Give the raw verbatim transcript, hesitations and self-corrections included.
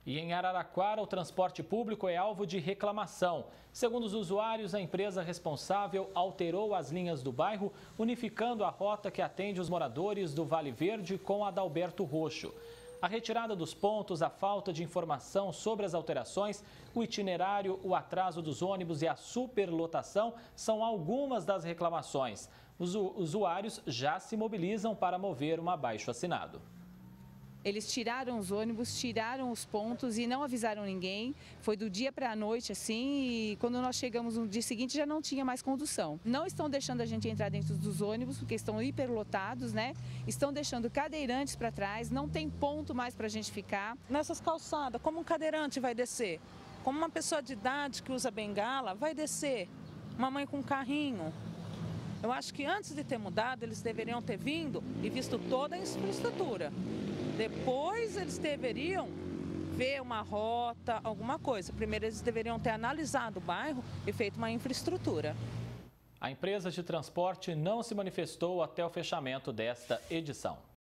E em Araraquara, o transporte público é alvo de reclamação. Segundo os usuários, a empresa responsável alterou as linhas do bairro, unificando a rota que atende os moradores do Vale Verde com a da Alberto Roxo. A retirada dos pontos, a falta de informação sobre as alterações, o itinerário, o atraso dos ônibus e a superlotação são algumas das reclamações. Os usuários já se mobilizam para mover um abaixo-assinado. Eles tiraram os ônibus, tiraram os pontos e não avisaram ninguém. Foi do dia para a noite, assim, e quando nós chegamos no dia seguinte já não tinha mais condução. Não estão deixando a gente entrar dentro dos ônibus, porque estão hiperlotados, né? Estão deixando cadeirantes para trás, não tem ponto mais para a gente ficar. Nessas calçadas, como um cadeirante vai descer? Como uma pessoa de idade que usa bengala vai descer? Uma mãe com um carrinho? Eu acho que antes de ter mudado, eles deveriam ter vindo e visto toda a infraestrutura. Depois eles deveriam ver uma rota, alguma coisa. Primeiro eles deveriam ter analisado o bairro e feito uma infraestrutura. A empresa de transporte não se manifestou até o fechamento desta edição.